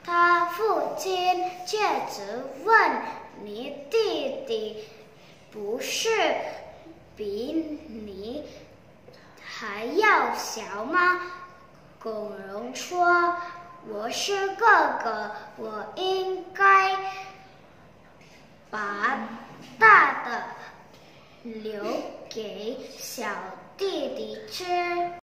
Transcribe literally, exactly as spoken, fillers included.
他父亲却只问：“你弟弟不是比你还要小吗？”孔融说：“我是哥哥，我应该把大的留给小弟弟吃。”